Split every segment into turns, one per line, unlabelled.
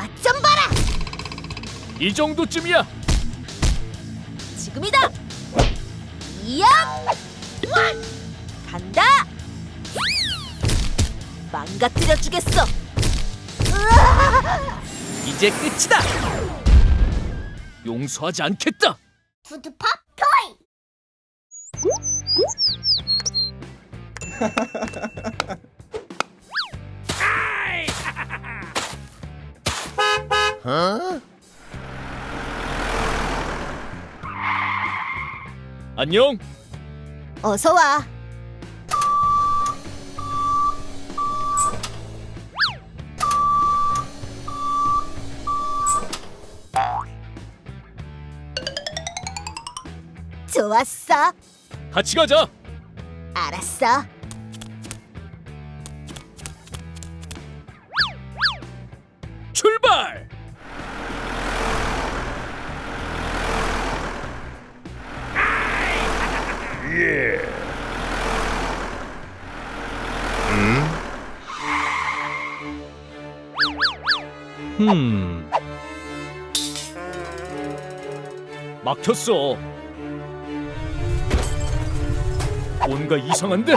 맛 좀 봐라.
이 정도쯤이야.
지금이다. 이야! 간다. 망가뜨려 주겠어.
이제 끝이다. 용서하지 않겠다.
푸드팝 토이.
안녕.
어서 와. 좋았어.
같이 가자.
알았어.
출발. 막혔어. 뭔가 이상한데?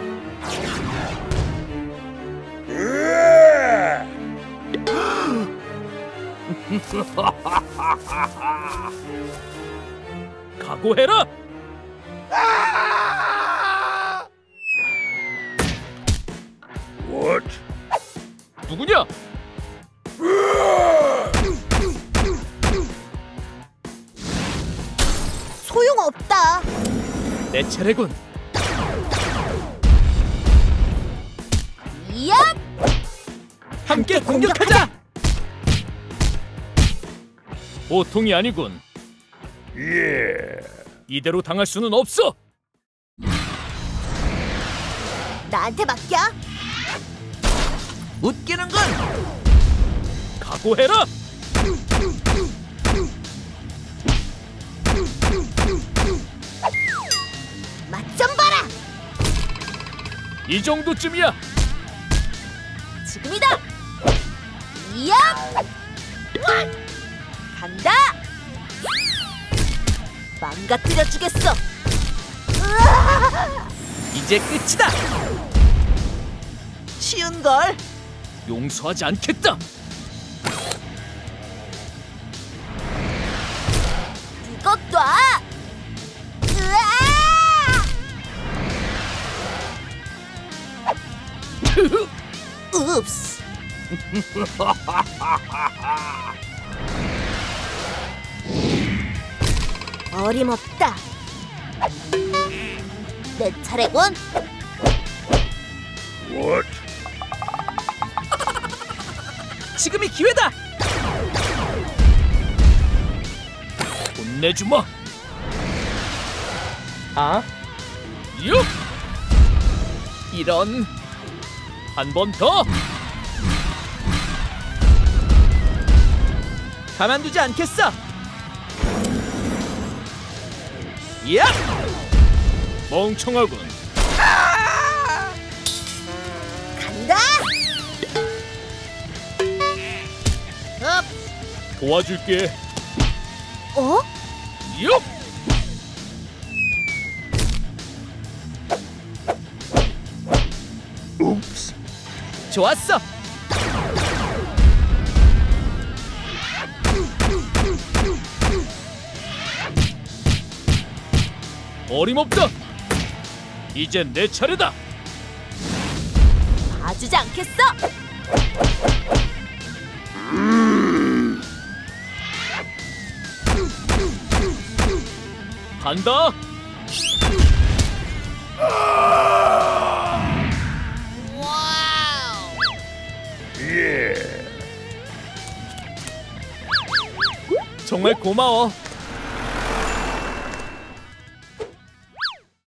각오해라. What? 누구냐?
소용없다.
내 차례군.
이야!
함께 공격하자. 보통이 아니군. 이대로 당할 수는 없어.
나한테 맡겨.
웃기는군. 각오해라.
맛 좀 봐라.
이 정도쯤이야.
지금이다. 이야! 간다. 망가뜨려 주겠어.
이제 끝이다. 쉬운 걸. 용서하지 않겠다.
이것 놔. 읍스. 어림없다. 내 차례군.
What? 지금이 기회다. 혼내주마. 아? 육! 이런. 한 번 더. 가만두지 않겠어. 야! 멍청하군.
간다.
도와줄게.
어?
육! 옵스. 좋았어. 어림없다. 이젠 내 차례다.
봐주지 않겠어.
간다.
와우.
정말 고마워.